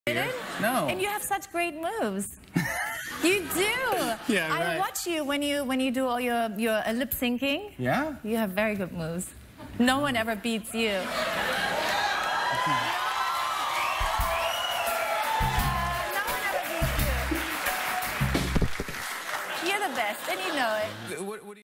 No. And you have such great moves. You do. Yeah, right. I watch you when you do all your lip syncing. Yeah? You have very good moves. No one ever beats you. No one ever beats you. You're the best, and you know it.